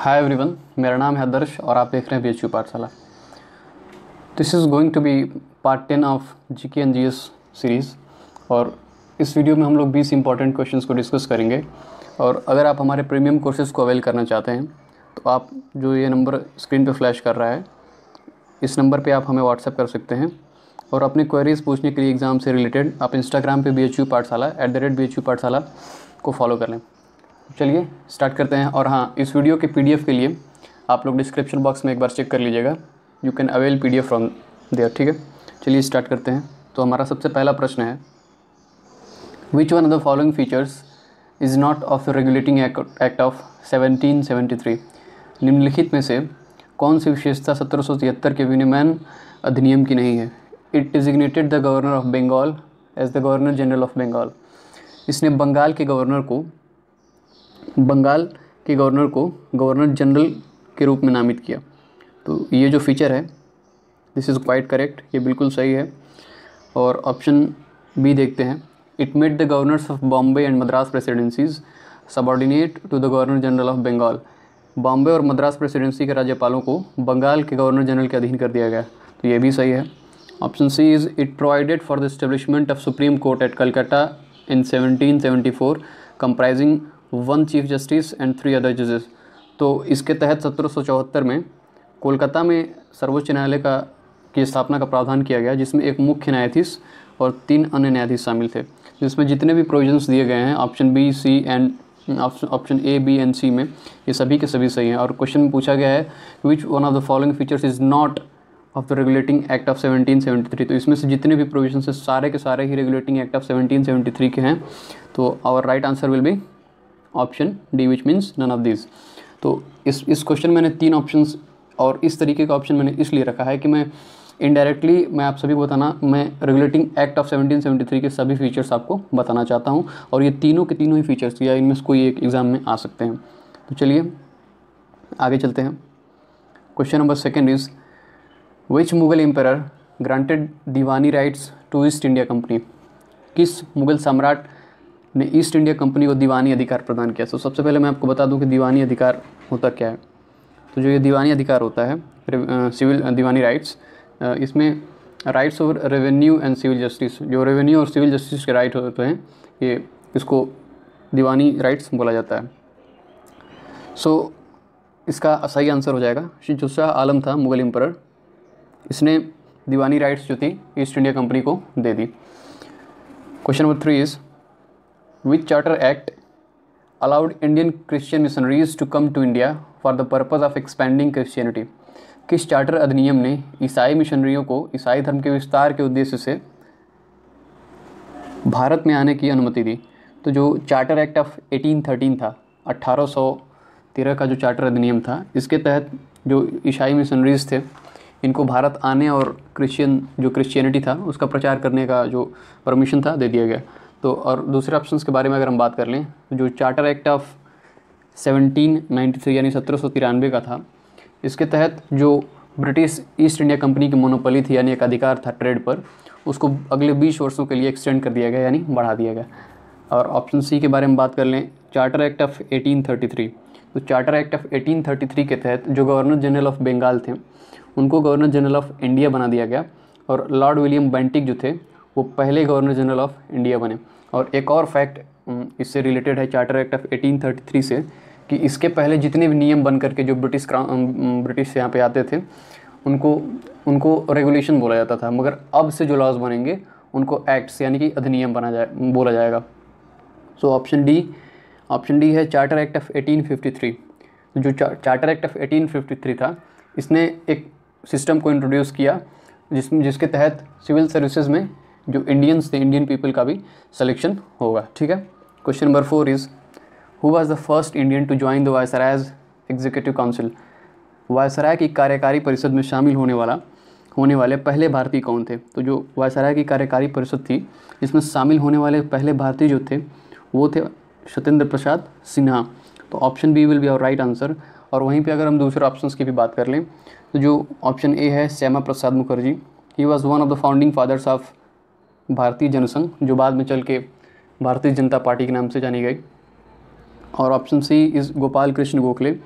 Hi everyone, मेरा नाम है आदर्श और आप देख रहे हैं BHU Pathshala. This is going to be part 10 of GK and GS series. और इस वीडियो में हम लोग 20 इंपॉर्टेंट क्वेश्चंस को डिस्कस करेंगे। और अगर आप हमारे प्रीमियम कोर्सेज़ को अवेल करना चाहते हैं तो आप जो ये नंबर स्क्रीन पे फ्लैश कर रहा है, इस नंबर पे आप हमें व्हाट्सएप कर सकते हैं। और अपनी क्वेरीज़ पूछने के लिए एग्ज़ाम से रिलेटेड आप इंस्टाग्राम पे बीएचयू पाठशाला @BHU पाठशाला को फॉलो कर लें। चलिए स्टार्ट करते हैं। और हाँ, इस वीडियो के पीडीएफ के लिए आप लोग डिस्क्रिप्शन बॉक्स में एक बार चेक कर लीजिएगा। You can avail PDF from there. ठीक है, चलिए स्टार्ट करते हैं। तो हमारा सबसे पहला प्रश्न है, which one of the following features is not of the regulating act of 1773। निम्नलिखित में से कौन सी विशेषता 1773 के विनिमयन अधिनियम की नहीं है? It designated the governor of Bengal as the governor general of Bengal. इसने बंगाल के गवर्नर को गवर्नर जनरल के रूप में नामित किया। तो ये जो फीचर है, दिस इज़ क्वाइट करेक्ट, ये बिल्कुल सही है। और ऑप्शन बी देखते हैं, it made the governors of Bombay and Madras presidencies subordinate to the governor general of Bengal. Bombay और मद्रास प्रेसिडेंसी के राज्यपालों को बंगाल के गवर्नर जनरल के अधीन कर दिया गया। तो ये भी सही है। Option C is, it provided for the establishment of supreme court at Calcutta in 1774 comprising 1 chief justice and 3 other जजेस। तो इसके तहत 1774 में कोलकाता में सर्वोच्च न्यायालय की स्थापना का प्रावधान किया गया, जिसमें एक मुख्य न्यायाधीश और 3 अन्य न्यायाधीश शामिल थे। जिसमें जितने भी प्रोविजंस दिए गए हैं option B, C and option A, B and C में, ये सभी के सभी सही हैं। और क्वेश्चन में पूछा गया है, which one of the following features is not of the regulating act of 1773। तो इसमें से जितने भी प्रोविजंस हैं सारे के सारे ही रेगुलेटिंग एक्ट ऑफ 1773 के हैं। तो our right answer will be option D, which means none of this. तो इस क्वेश्चन मैंने 3 ऑप्शंस और इस तरीके का ऑप्शन मैंने इसलिए रखा है कि मैं इनडायरेक्टली मैं आप सभी को बताना, मैं रेगुलेटिंग एक्ट ऑफ 1773 के सभी फीचर्स आपको बताना चाहता हूं। और ये तीनों के तीनों ही फीचर्स या इनमें से कोई एक एग्ज़ाम में आ सकते हैं। तो चलिए आगे चलते हैं। Question number 2 is, which Mughal emperor granted diwani rights to East India company. किस मुगल सम्राट ने ईस्ट इंडिया कंपनी को दीवानी अधिकार प्रदान किया? तो सबसे पहले मैं आपको बता दूं कि दीवानी अधिकार होता क्या है। तो जो ये दीवानी अधिकार होता है, सिविल दीवानी राइट्स, इसमें rights over revenue and civil justice, जो रेवेन्यू और सिविल जस्टिस के राइट होते हैं, ये इसको दीवानी राइट्स बोला जाता है। सो इसका सही आंसर हो जाएगा शाह आलम था मुगल एम्परर, इसने दीवानी राइट्स जो थी ईस्ट इंडिया कंपनी को दे दी। Question number 3 is, which charter act allowed Indian Christian missionaries to come to India for the purpose of expanding Christianity। किस चार्टर अधिनियम ने ईसाई मिशनरियों को ईसाई धर्म के विस्तार के उद्देश्य से भारत में आने की अनुमति दी? तो जो चार्टर एक्ट ऑफ 1813 था, 1813 का जो चार्टर अधिनियम था, इसके तहत जो ईसाई मिशनरीज थे, इनको भारत आने और क्रिश्चियनिटी था उसका प्रचार करने का जो परमिशन था दे दिया गया। तो और दूसरे ऑप्शंस के बारे में अगर हम बात कर लें, जो चार्टर एक्ट ऑफ 1793 यानी 1793 का था, इसके तहत जो ब्रिटिश ईस्ट इंडिया कंपनी की मोनोपोली थी यानी एक अधिकार था ट्रेड पर, उसको अगले 20 वर्षों के लिए एक्सटेंड कर दिया गया यानी बढ़ा दिया गया। और ऑप्शन सी के बारे में बात कर लें, चार्टर एक्ट ऑफ 1833। तो चार्टर एक्ट ऑफ 1833 के तहत जो गवर्नर जनरल ऑफ बंगाल थे उनको गवर्नर जनरल ऑफ इंडिया बना दिया गया, और लॉर्ड विलियम बेंटिक जो थे वो पहले गवर्नर जनरल ऑफ इंडिया बने। और एक और फैक्ट इससे रिलेटेड है चार्टर एक्ट ऑफ 1833 से, कि इसके पहले जितने भी नियम बन करके जो ब्रिटिश यहाँ पे आते थे उनको रेगुलेशन बोला जाता था, मगर अब से जो लॉज बनेंगे उनको एक्ट्स यानी कि अधिनियम बोला जाएगा। सो ऑप्शन डी है चार्टर एक्ट ऑफ 1853। जो चार्टर एक्ट ऑफ 1853 था, इसने एक सिस्टम को इंट्रोड्यूस किया जिसके तहत सिविल सर्विसेज में जो इंडियंस थे, इंडियन पीपल का भी सिलेक्शन होगा। ठीक है। Question number 4 is, who was the first Indian to join the viceroy's executive council. Viceroy की कार्यकारी परिषद में शामिल होने वाले पहले भारतीय कौन थे? तो जो वायसराय की कार्यकारी परिषद थी, इसमें शामिल होने वाले पहले भारतीय जो थे वो थे सत्येंद्र प्रसाद सिन्हा। तो option B will be our right answer. और वहीं पे अगर हम दूसरे ऑप्शंस की भी बात कर लें, तो जो ऑप्शन ए है Shyama Prasad Mukherjee, he was one of the founding fathers of Bharatiya Jana Sangh, जो बाद में चल के भारतीय जनता पार्टी के नाम से जानी गई। और option C is Gopal Krishna Gokhale,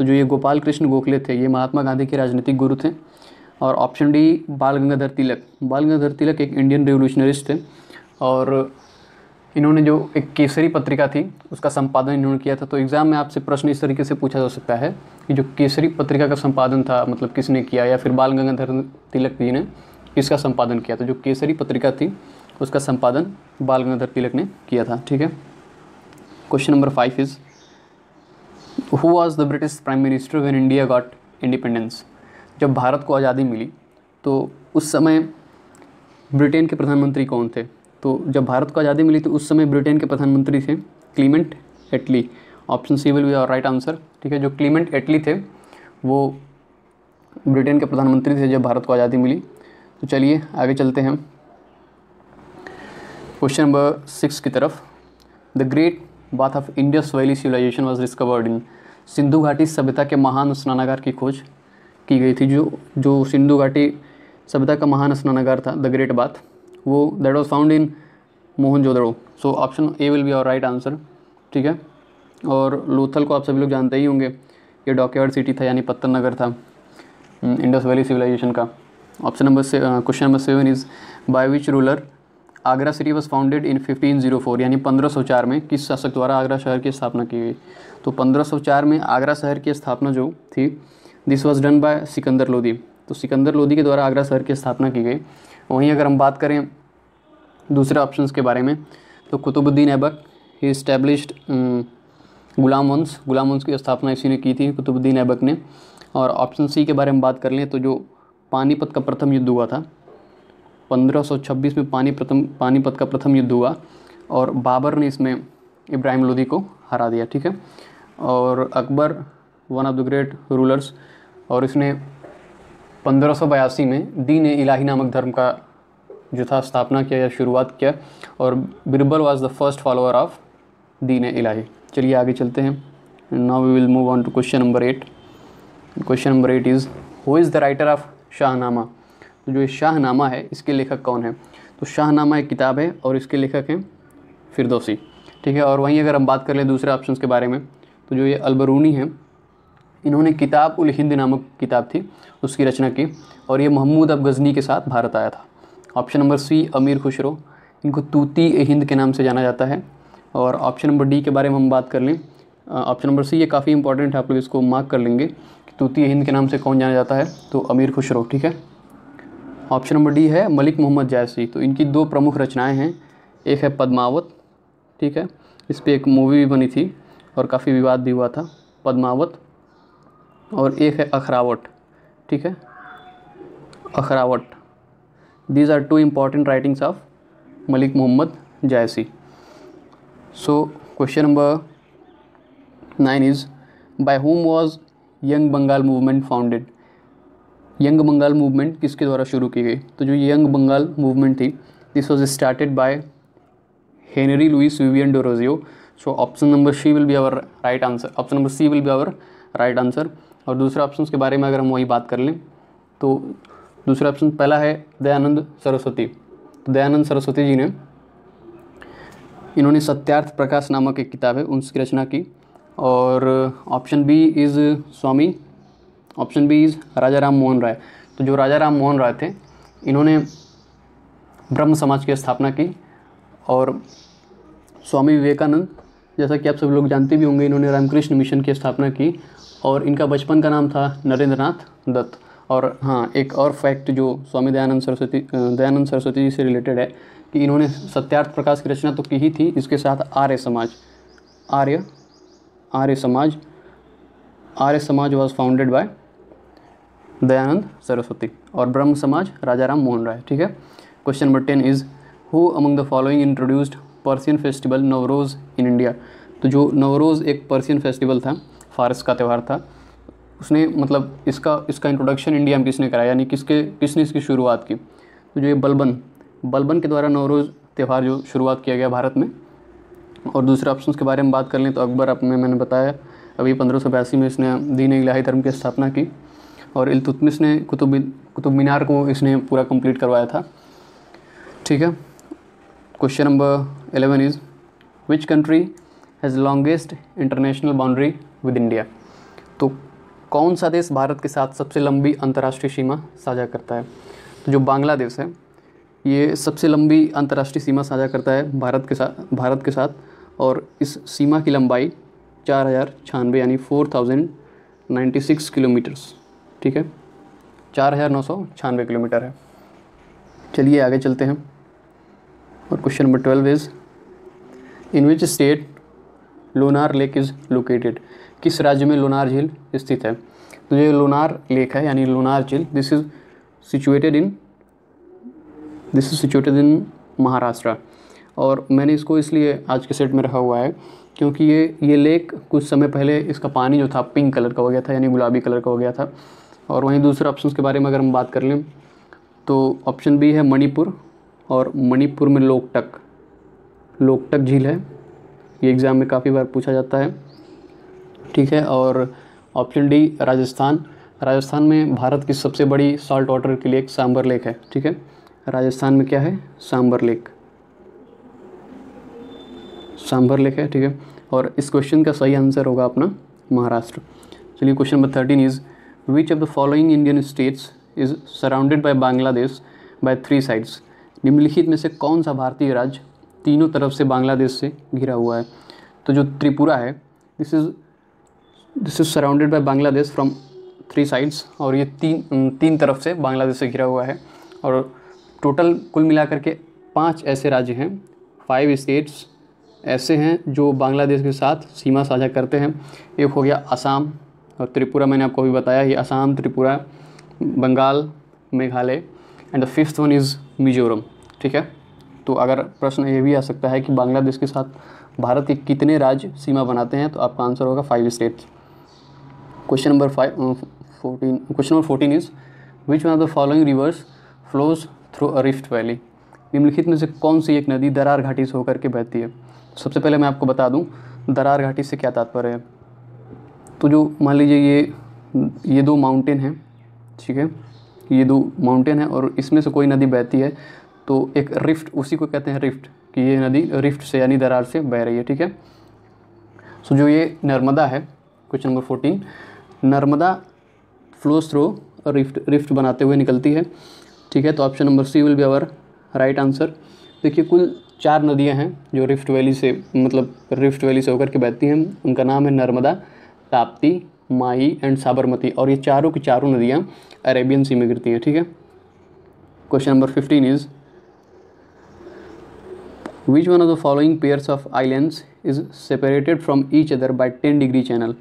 तो जो ये गोपाल कृष्ण गोखले थे ये महात्मा गांधी के राजनीतिक गुरु थे। और ऑप्शन डी बाल गंगाधर तिलक, बाल गंगाधर तिलक एक इंडियन रिवोल्यूशनरिस्ट थे और इन्होंने जो एक केसरी पत्रिका थी उसका संपादन इन्होंने किया था। तो एग्ज़ाम में आपसे प्रश्न इस तरीके से पूछा जा सकता है कि जो केसरी पत्रिका का संपादन था मतलब किसने किया, या फिर बाल गंगाधर तिलक जी ने इसका संपादन किया। तो जो केसरी पत्रिका थी उसका संपादन बाल गंगाधर तिलक ने किया था। ठीक है, question number 5 is who was the British prime minister when India got independence. जब भारत को आज़ादी मिली तो उस समय ब्रिटेन के प्रधानमंत्री कौन थे। तो जब भारत को आज़ादी मिली तो उस समय ब्रिटेन के प्रधानमंत्री थे Clement Attlee. Option C will be our right answer. ठीक है, जो क्लीमेंट एटली थे वो ब्रिटेन के प्रधानमंत्री थे जब भारत को आज़ादी मिली। तो चलिए आगे चलते हैं क्वेश्चन नंबर 6 की तरफ। The great bath of Indus valley civilisation was discovered in. Sindhu घाटी सभ्यता के महान स्नानागार की खोज की गई थी। जो सिंधु घाटी सभ्यता का महान स्नानागार था द ग्रेट बाथ, वो that was found in Mohenjodaro. So option A will be our right answer. ठीक है, और लोथल को आप सभी लोग जानते ही होंगे, ये डॉकयार्ड सिटी था यानी पत्तन नगर था इंडस वैली सिविलाइजेशन का। Option number question number 7 is by which ruler Agra city was founded in 1504, यानी 1504 में किस शासक द्वारा आगरा शहर की स्थापना की गई। तो 1504 में आगरा शहर की स्थापना जो थी this was done by Sikandar Lodi. तो सिकंदर लोदी के द्वारा आगरा शहर की स्थापना की गई। वहीं अगर हम बात करें दूसरे ऑप्शंस के बारे में तो कुतुबुद्दीन ऐबक ही इस्टेब्लिश्ड गुलाम वंश की स्थापना इसी ने की थी, कुतुबुद्दीन ऐबक ने। और ऑप्शन सी के बारे में बात कर लें तो जो पानीपत का प्रथम युद्ध हुआ था 1526 में पानीपत का प्रथम युद्ध हुआ और बाबर ने इसमें इब्राहिम लोदी को हरा दिया। ठीक है, और Akbar one of the great rulers, और इसने 1582 में दीन इलाही नामक धर्म का जो था स्थापना किया या शुरुआत किया, और Birbal was the first follower of Din Ilahi. चलिए आगे चलते हैं। Now we will move on to question number 8। Question number 8 is who is the writer of Shahnama. तो जो ये शाहनामा है इसके लेखक कौन है। तो शाहनामा एक किताब है और इसके लेखक हैं फिरदौसी। ठीक है, और वहीं अगर हम बात कर लें दूसरे ऑप्शंस के बारे में तो जो ये अलबरूनी है इन्होंने किताब उल हिंद नामक किताब थी उसकी रचना की, और ये महमूद अब गज़नी के साथ भारत आया था। ऑप्शन नंबर सी अमीर खुसरो, इनको तूती ए हिंद के नाम से जाना जाता है। और ऑप्शन नंबर डी के बारे में हम बात कर लें, ऑप्शन नंबर सी ये काफ़ी इंपॉर्टेंट है, आप लोग इसको मार्क कर लेंगे कि तूती ए हिंद के नाम से कौन जाना जाता है, तो अमीर खुसरो। ठीक है, ऑप्शन नंबर डी है मलिक मोहम्मद जायसी। तो इनकी दो प्रमुख रचनाएं हैं, एक है पद्मावत। ठीक है, इस पर एक मूवी भी बनी थी और काफ़ी विवाद भी हुआ था, पद्मावत, और एक है अखरावट। ठीक है, Akhravat. These are two important writings of Malik Mohammad Jayasi. So question number 9 is by whom was young Bengal movement founded. Young Bengal movement किसके द्वारा शुरू की गई। तो जो यंग बंगाल मूवमेंट थी this was started by Henry Louis Vivian Derozio. So option number C will be our right answer. Option number C will be our right answer. और दूसरे ऑप्शंस के बारे में अगर हम वही बात कर लें तो दूसरा ऑप्शन पहला है दयानंद सरस्वती। तो दयानंद सरस्वती जी ने इन्होंने सत्यार्थ प्रकाश नामक एक किताब है उसकी रचना की। और option B is Raja Ram Mohan Roy. तो जो राजा राम मोहन राय थे इन्होंने ब्रह्म समाज की स्थापना की। और स्वामी विवेकानंद जैसा कि आप सब लोग जानते भी होंगे इन्होंने रामकृष्ण मिशन की स्थापना की और इनका बचपन का नाम था नरेंद्रनाथ दत्त। और हाँ, एक और फैक्ट जो स्वामी दयानंद सरस्वती जी से रिलेटेड है कि इन्होंने सत्यार्थ प्रकाश की रचना तो की ही थी, इसके साथ Arya Samaj was founded by Dayanand Saraswati और ब्रह्म समाज राजा राम मोहन राय। ठीक है, question number 10 is who among the following introduced Persian festival Navroz in India. तो जो नवरोज़ एक पर्सियन फेस्टिवल था, फारस का त्यौहार था, उसने मतलब इसका इंट्रोडक्शन इंडिया में किसने कराया, यानी किसने इसकी शुरुआत की। तो जो ये बलबन के द्वारा नवरोज़ त्यौहार जो शुरुआत किया गया भारत में। और दूसरे ऑप्शंस के बारे में बात कर लें तो अकबर मैंने बताया अभी 1582 में इसने दीन इलाही धर्म की स्थापना की। और इल्तुतमिश ने कुतुब मीनार को इसने पूरा कंप्लीट करवाया था। ठीक है, question number 11 is which country has longest international boundary with India. तो कौन सा देश भारत के साथ सबसे लंबी अंतर्राष्ट्रीय सीमा साझा करता है? तो जो बांग्लादेश है ये सबसे लंबी अंतर्राष्ट्रीय सीमा साझा करता है भारत के साथ और इस सीमा की लंबाई 4096 यानी 4096 किलोमीटर्स, ठीक है, 4996 किलोमीटर है। चलिए आगे चलते हैं और question number 12 is in which state Lonar lake is located? किस राज्य में लोनार झील स्थित है? तो ये लोनार लेक है यानी लोनार झील this is situated in Maharashtra. और मैंने इसको इसलिए आज के सेट में रखा हुआ है क्योंकि ये लेक कुछ समय पहले इसका पानी जो था पिंक कलर का हो गया था यानी गुलाबी कलर का हो गया था। और वहीं दूसरे ऑप्शन के बारे में अगर हम बात कर लें तो ऑप्शन बी है मणिपुर, और मणिपुर में लोकटक झील है। ये एग्ज़ाम में काफ़ी बार पूछा जाता है, ठीक है। और ऑप्शन डी राजस्थान में भारत की सबसे बड़ी सॉल्ट वाटर की लेक सांबर लेक है, ठीक है। राजस्थान में क्या है? सांबर लेक है, ठीक है। और इस क्वेश्चन का सही आंसर होगा अपना महाराष्ट्र। चलिए question number 13 is which of the following Indian states is surrounded by Bangladesh by 3 sides? निम्नलिखित में से कौन सा भारतीय राज्य तीनों तरफ से बांग्लादेश से घिरा हुआ है? तो जो त्रिपुरा है this is surrounded by Bangladesh from 3 sides, और ये तीन तरफ से बांग्लादेश से घिरा हुआ है। और टोटल कुल मिलाकर के 5 ऐसे राज्य हैं, 5 स्टेट्स ऐसे हैं जो बांग्लादेश के साथ सीमा साझा करते हैं। एक हो गया असम और त्रिपुरा, मैंने आपको अभी बताया ये Assam, Tripura, Bengal, Meghalaya and the 5th one is Mizoram, ठीक है। तो अगर प्रश्न ये भी आ सकता है कि बांग्लादेश के साथ भारत के कितने राज्य सीमा बनाते हैं, तो आपका आंसर होगा 5 states. Question number 14 is which one of the following rivers flows through a rift valley? निम्नलिखित में से कौन सी एक नदी दरार घाटी से होकर के बहती है? सबसे पहले मैं आपको बता दूं दरार घाटी से क्या तात्पर्य है। तो जो मान लीजिए ये 2 माउंटेन हैं, ठीक है, ये 2 माउंटेन हैं और इसमें से कोई नदी बहती है तो एक रिफ्ट, उसी को कहते हैं रिफ्ट, कि ये नदी रिफ्ट से यानी दरार से बह रही है, ठीक है। सो जो ये नर्मदा है, question number 14, Narmada flows through rift बनाते हुए निकलती है, ठीक है। तो option number C will be our right answer. देखिए कुल 4 नदियां हैं जो रिफ्ट वैली से होकर के बहती हैं। उनका नाम है नर्मदा, ताप्ती, माही एंड साबरमती, और ये चारों की चारों नदियां अरेबियन सी में गिरती हैं, ठीक है। Question number 15 is which one of the following pairs of islands is separated from each other by 10 degree channel?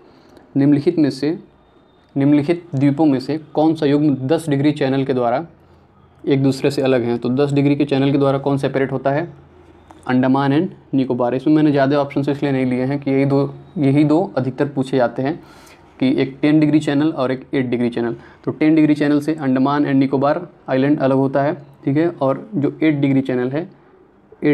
निम्नलिखित द्वीपों में से कौन सा युग्म 10 डिग्री चैनल के द्वारा एक दूसरे से अलग हैं? तो 10 डिग्री के चैनल के द्वारा कौन सेपरेट होता है? अंडमान एंड निकोबार। इसमें मैंने ज़्यादा ऑप्शन इसलिए नहीं लिए हैं कि यही दो अधिकतर पूछे जाते हैं, कि एक 10 डिग्री चैनल और एक 8 डिग्री चैनल। तो 10 डिग्री चैनल से अंडमान एंड निकोबार आइलैंड अलग होता है, ठीक है। और जो 8 डिग्री चैनल है, 8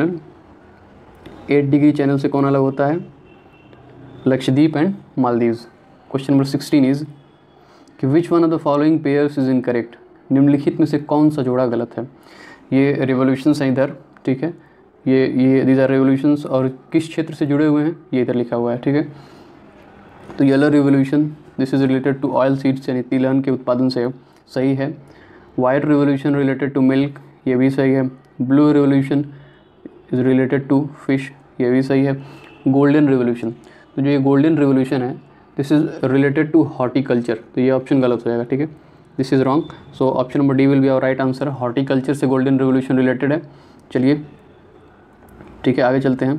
डिग्री चैनल से कौन अलग होता है? Lakshadweep and Maldives. Question number 16 is कि which one of the following pairs is incorrect? निम्नलिखित में से कौन सा जोड़ा गलत है? ये रिवोल्यूशंस हैं इधर, ठीक है, ये दीज आर रिवोल्यूशंस, और किस क्षेत्र से जुड़े हुए हैं ये इधर लिखा हुआ है, ठीक है। तो yellow revolution this is related to oil seeds यानी तिलहन के उत्पादन से, सही है। White revolution related to milk, ये भी सही है। Blue revolution is related to fish, ये भी सही है। गोल्डन रिवोल्यूशन, तो जो ये गोल्डन रिवोल्यूशन है this is related to horticulture, तो ये ऑप्शन गलत हो जाएगा, ठीक है, this is wrong. So option number D will be our right answer. Horticulture से गोल्डन रिवोल्यूशन रिलेटेड है। चलिए ठीक है आगे चलते हैं।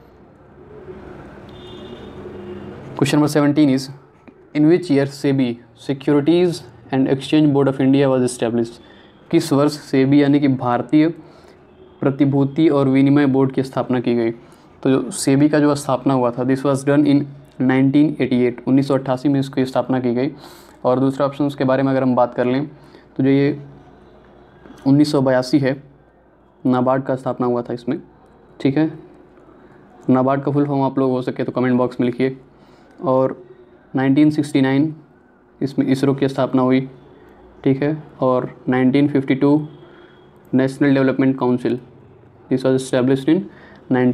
Question number 17 is in which year SEBI Securities and Exchange Board of India was established? किस वर्ष सेबी यानी कि भारतीय प्रतिभूति और विनिमय बोर्ड की स्थापना की गई? तो जो सेबी का जो स्थापना हुआ था दिस वाज डन इन 1988, 1988 में इसकी स्थापना की गई। और दूसरा ऑप्शन उसके बारे में अगर हम बात कर लें तो जो ये 1982 है, नाबार्ड का स्थापना हुआ था इसमें, ठीक है। नाबार्ड का फुल फॉर्म आप लोग हो सके तो कमेंट बॉक्स में लिखिए। और 1969 इसमें इसरो की स्थापना हुई, ठीक है। और 1952 National Development Council this was established in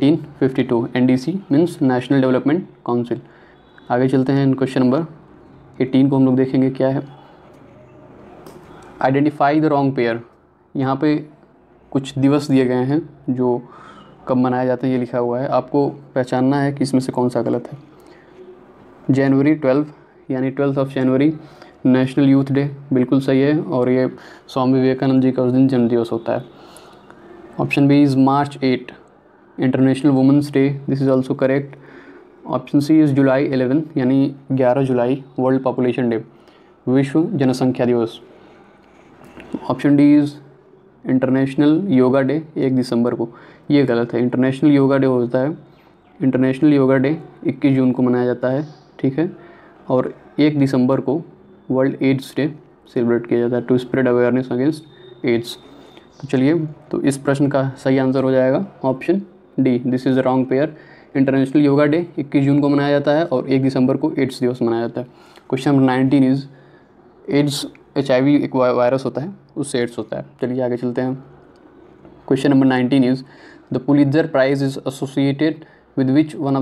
1952, NDC means National Development Council. आगे चलते हैं इन क्वेश्चन नंबर 18 को हम लोग देखेंगे क्या है। आइडेंटिफाई द रॉन्ग पेयर, यहाँ पे कुछ दिवस दिए गए हैं जो कब मनाया जाता है ये लिखा हुआ है, आपको पहचानना है कि इसमें से कौन सा गलत है। जनवरी 12 यानी 12 of January National Youth Day बिल्कुल सही है, और ये स्वामी विवेकानंद जी का उस दिन जन्म दिवस होता है। Option B is March 8 international women's day, this is also correct. Option C is July 11 यानी 11 जुलाई वर्ल्ड पॉपुलेशन डे, विश्व जनसंख्या दिवस। Option D is international yoga day 1 दिसंबर को, ये गलत है। इंटरनेशनल योगा डे होता है, इंटरनेशनल योगा डे 21 जून को मनाया जाता है, ठीक है। और 1 दिसंबर को वर्ल्ड एड्स डे सेलिब्रेट किया जाता है, to spread awareness against AIDS. तो चलिए, तो इस प्रश्न का सही आंसर हो जाएगा option D, this is the wrong pair. International yoga day 21 जून को मनाया जाता है और 1 दिसंबर को एड्स दिवस मनाया जाता है। Question number 19 is AIDS, HIV एक वायरस होता है, उससे एड्स होता है। चलिए आगे चलते हैं। Question number 19 is the Pulitzer prize is associated with which one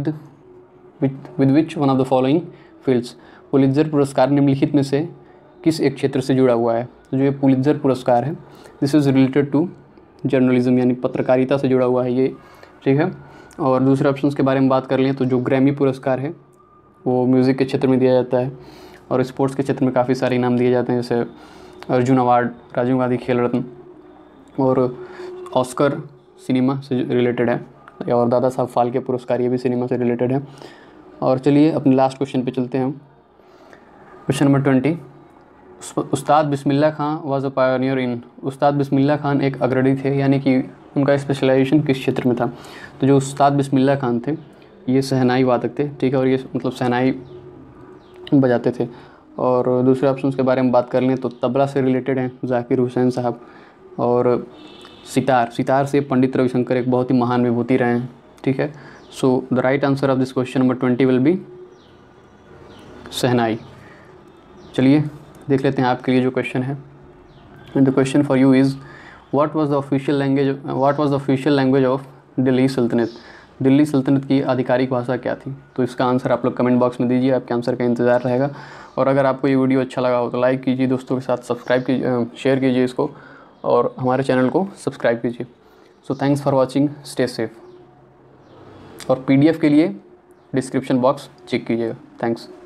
of the following fields. Pulitzer पुरस्कार निम्नलिखित में से किस एक क्षेत्र से जुड़ा हुआ है। तो जो ये पुलित्ज़र पुरस्कार है, this is related to journalism यानी पत्रकारिता से जुड़ा हुआ है ये, ठीक है। और दूसरे ऑप्शंस के बारे में बात कर लें तो जो ग्रैमी पुरस्कार है वो म्यूज़िक के क्षेत्र में दिया जाता है, और स्पोर्ट्स के क्षेत्र में काफ़ी सारे इनाम दिए जाते हैं, जैसे अर्जुन अवार्ड, राजीव गांधी खेल रत्न, और ऑस्कर सिनेमा से रिलेटेड है, और दादा साहब फाल्के पुरस्कार ये भी सिनेमा से रिलेटेड है। और चलिए अपने लास्ट क्वेश्चन पे चलते हैं। Question number 20, Ustad Bismillah Khan was a pioneer in. Ustad Bismillah Khan एक अग्रणी थे, यानी कि उनका स्पेशलाइजेशन किस क्षेत्र में था। तो जो उस्ताद बिस्मिल्लाह खान थे ये शहनाई वादक थे, ठीक है, और ये मतलब शहनाई बजाते थे। और दूसरे ऑप्शंस के बारे में बात कर लें तो तबला से रिलेटेड हैं जाकिर हुसैन साहब, और सितार से पंडित रविशंकर एक बहुत ही महान विभूति रहे हैं, ठीक है। So the right answer of this question number 20 will be shehnai. चलिए देख लेते हैं आपके लिए जो क्वेश्चन है। And the question for you is what was the official language of Delhi Sultanate. Delhi सल्तनत की आधिकारिक भाषा क्या थी। तो इसका आंसर आप लोग कमेंट बॉक्स में दीजिए, आपके आंसर का इंतज़ार रहेगा। और अगर आपको ये वीडियो अच्छा लगा हो तो लाइक कीजिए, दोस्तों के साथ सब्सक्राइब कीजिए, शेयर कीजिए इसको, और हमारे चैनल को सब्सक्राइब कीजिए। So thanks for watching, stay safe. और PDF के लिए डिस्क्रिप्शन बॉक्स चेक कीजिएगा। थैंक्स।